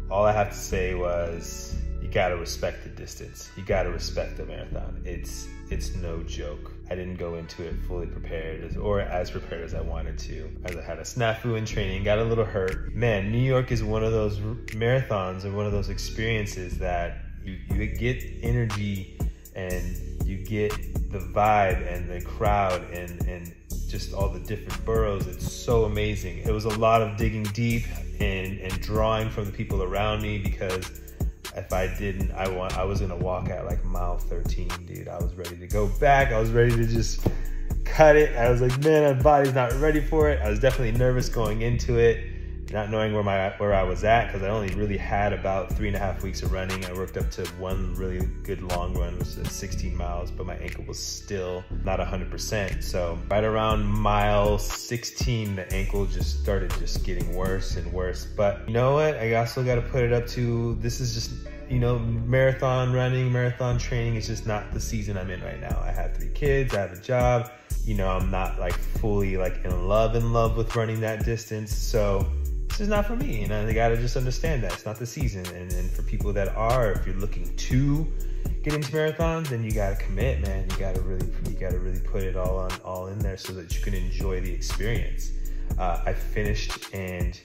all I have to say was, you gotta respect the distance. You gotta respect the marathon. It's no joke. I didn't go into it fully prepared or as prepared as I wanted to, as I had a snafu in training, got a little hurt. Man, New York is one of those marathons or one of those experiences that you get energy and you get the vibe and the crowd and just all the different boroughs. It's so amazing. It was a lot of digging deep and drawing from the people around me, because if I didn't, I was gonna walk at like mile 13, dude. I was ready to go back. I was ready to just cut it. I was like, man, my body's not ready for it. I was definitely nervous going into it, not knowing where I was at, because I only really had about 3.5 weeks of running. I worked up to one really good long run, which was 16 miles, but my ankle was still not 100%. So right around mile 16, the ankle just started getting worse and worse. But you know what? I also got to put it up to, this is just, you know, marathon running, marathon training is just not the season I'm in right now. I have 3 kids, I have a job. You know, I'm not like fully like in love with running that distance. So this is not for me, and I gotta just understand that it's not the season. And for people that are, if you're looking to get into marathons, then you gotta commit, man. You gotta really put it all in there so that you can enjoy the experience. I finished and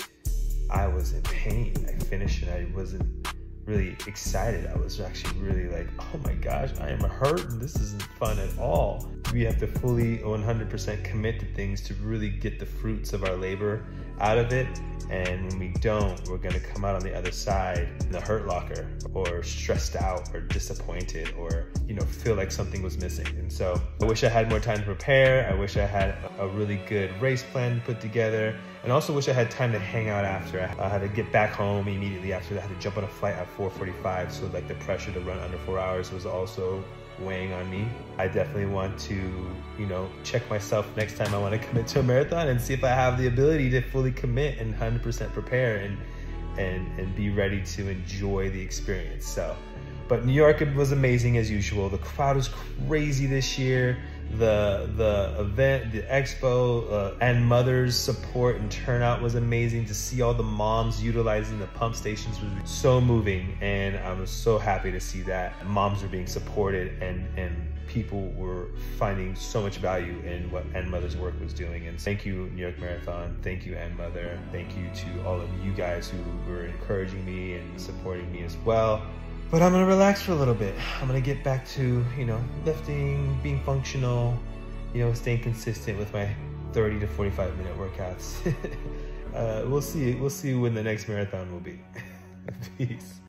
I was in pain. I finished and I wasn't really excited. I was actually really like, oh my gosh, I am hurt and this isn't fun at all. We have to fully 100% commit to things to really get the fruits of our labor out of it. And when we don't, we're gonna come out on the other side in the hurt locker, or stressed out or disappointed, or, you know, feel like something was missing. And so I wish I had more time to prepare. I wish I had a really good race plan put together, and also wish I had time to hang out after. I had to get back home immediately after that. I had to jump on a flight at 4:45, so like the pressure to run under 4 hours was also weighing on me. I definitely want to, you know, check myself next time I want to commit to a marathon and see if I have the ability to fully commit and 100% prepare and be ready to enjoy the experience. So, but New York was amazing as usual. The crowd was crazy this year. The event, the expo, and mothers' support and turnout was amazing. To see all the moms utilizing the pump stations was so moving, and I was so happy to see that moms were being supported and people were finding so much value in what End Mother's work was doing. And thank you, New York Marathon. Thank you, End Mother. Thank you to all of you guys who were encouraging me and supporting me as well. But I'm gonna relax for a little bit. I'm gonna get back to, you know, lifting, being functional, you know, staying consistent with my 30 to 45 minute workouts. We'll see when the next marathon will be. Peace.